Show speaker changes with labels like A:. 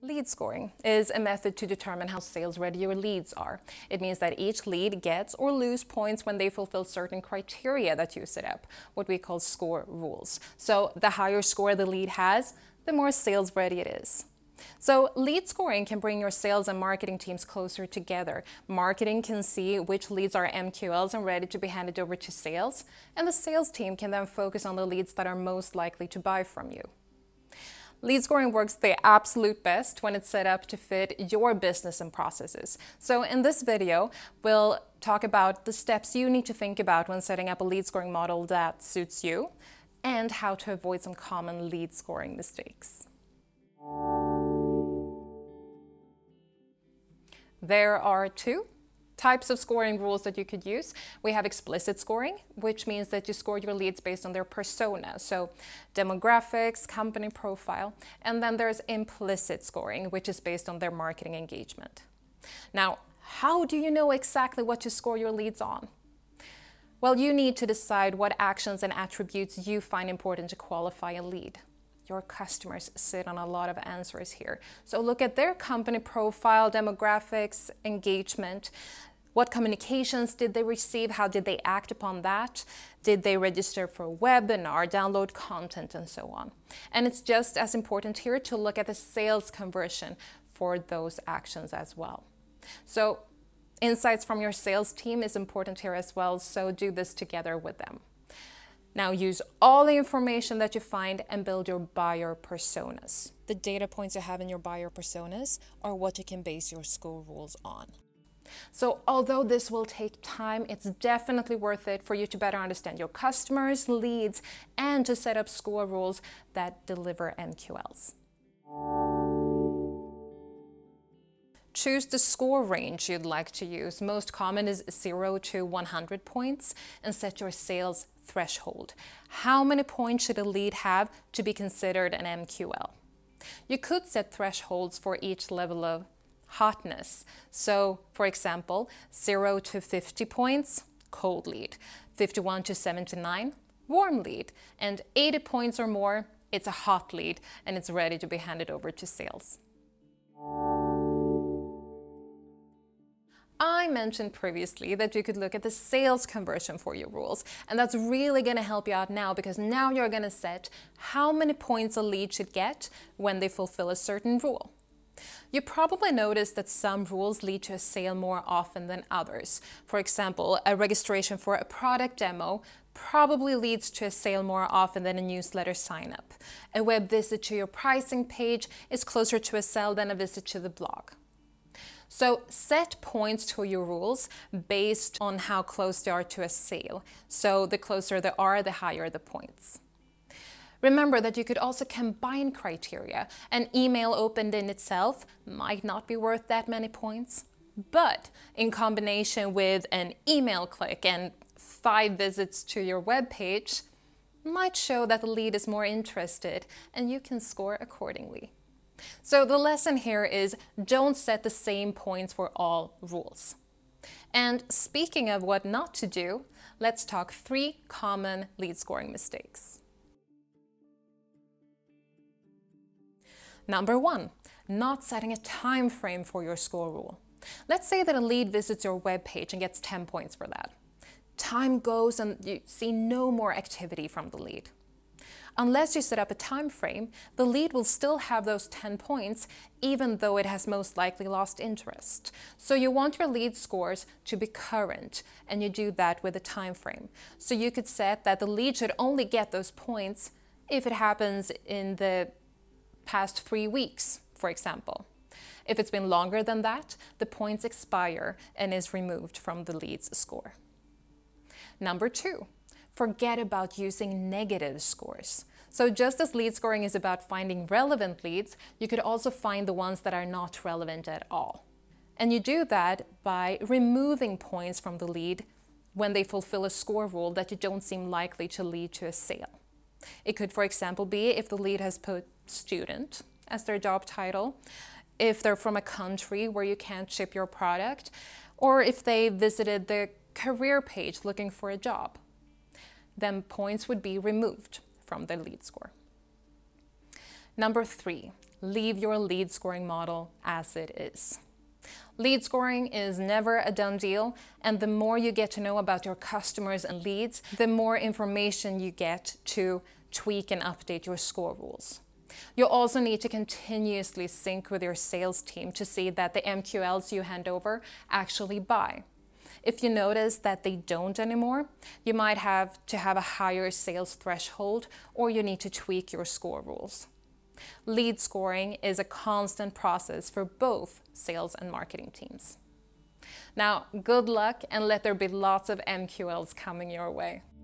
A: Lead scoring is a method to determine how sales ready your leads are. It means that each lead gets or loses points when they fulfill certain criteria that you set up, what we call score rules. So the higher score the lead has, the more sales ready it is. So lead scoring can bring your sales and marketing teams closer together. Marketing can see which leads are MQLs and ready to be handed over to sales, and the sales team can then focus on the leads that are most likely to buy from you. Lead scoring works the absolute best when it's set up to fit your business and processes. So in this video, we'll talk about the steps you need to think about when setting up a lead scoring model that suits you and how to avoid some common lead scoring mistakes. There are two types of scoring rules that you could use. We have explicit scoring, which means that you score your leads based on their persona, so demographics, company profile, and then there's implicit scoring, which is based on their marketing engagement. Now, how do you know exactly what to score your leads on? Well, you need to decide what actions and attributes you find important to qualify a lead. Your customers sit on a lot of answers here. So look at their company profile, demographics, engagement. What communications did they receive? How did they act upon that? Did they register for a webinar, download content, and so on? And it's just as important here to look at the sales conversion for those actions as well. So insights from your sales team is important here as well, so do this together with them. Now use all the information that you find and build your buyer personas. The data points you have in your buyer personas are what you can base your score rules on. So although this will take time, it's definitely worth it for you to better understand your customers, leads, and to set up score rules that deliver MQLs. Choose the score range you'd like to use. Most common is 0 to 100 points, and set your sales threshold. How many points should a lead have to be considered an MQL? You could set thresholds for each level of hotness. So, for example, 0 to 50 points, cold lead. 51 to 79, warm lead. And 80 points or more, it's a hot lead, and it's ready to be handed over to sales. I mentioned previously that you could look at the sales conversion for your rules, and that's really going to help you out now, because now you're going to set how many points a lead should get when they fulfill a certain rule. You probably noticed that some rules lead to a sale more often than others. For example, a registration for a product demo probably leads to a sale more often than a newsletter sign-up. A web visit to your pricing page is closer to a sale than a visit to the blog. So set points to your rules based on how close they are to a sale. So the closer they are, the higher the points. Remember that you could also combine criteria. An email opened in itself might not be worth that many points, but in combination with an email click and 5 visits to your web page might show that the lead is more interested, and you can score accordingly. So the lesson here is, don't set the same points for all rules. And speaking of what not to do, let's talk 3 common lead scoring mistakes. Number 1, not setting a time frame for your score rule. Let's say that a lead visits your web page and gets 10 points for that. Time goes and you see no more activity from the lead. Unless you set up a time frame, the lead will still have those 10 points, even though it has most likely lost interest. So you want your lead scores to be current, and you do that with a time frame. So you could set that the lead should only get those points if it happens in the past 3 weeks, for example. If it's been longer than that, the points expire and is removed from the lead's score. Number 2. Forget about using negative scores. So just as lead scoring is about finding relevant leads, you could also find the ones that are not relevant at all. And you do that by removing points from the lead when they fulfill a score rule that you don't seem likely to lead to a sale. It could, for example, be if the lead has put student as their job title, if they're from a country where you can't ship your product, or if they visited the career page looking for a job. Then points would be removed from the lead score. Number 3, Leave your lead scoring model as it is. Lead scoring is never a done deal, and the more you get to know about your customers and leads, the more information you get to tweak and update your score rules. You'll also need to continuously sync with your sales team to see that the MQLs you hand over actually buy. If you notice that they don't anymore, you might have to have a higher sales threshold, or you need to tweak your score rules. Lead scoring is a constant process for both sales and marketing teams. Now, good luck, and let there be lots of MQLs coming your way.